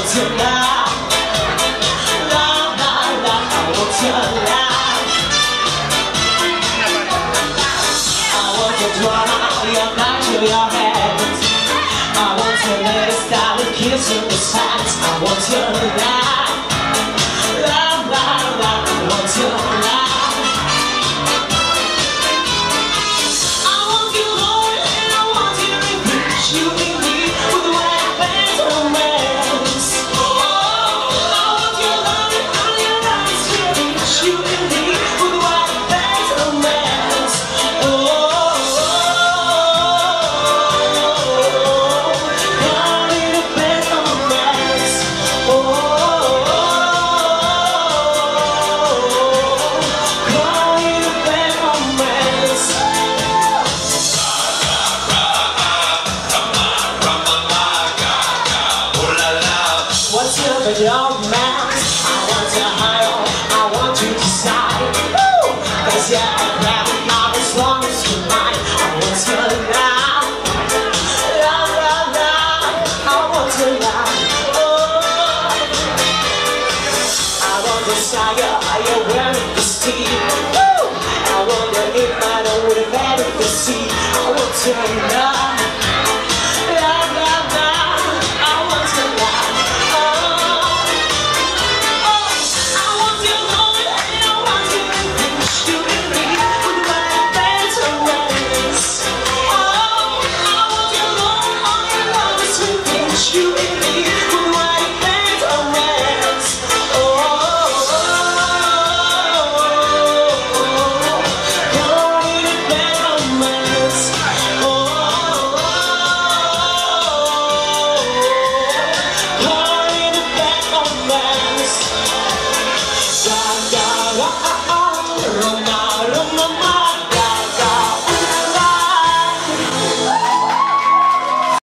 your love, love, love, love. I want your love. I want to draw your back to your head. I want to let it start with kissing the sides. I want your love, love, love, love. I want your love. Your mouth, I want to hide, I want you to sigh. Cause you're a rabbit, not as long as you're mine. I want your love, love, love, love. I want your love. Oh, I want to desire, are you wearing the steel? I wonder if I don't would have had it to see. I want your love.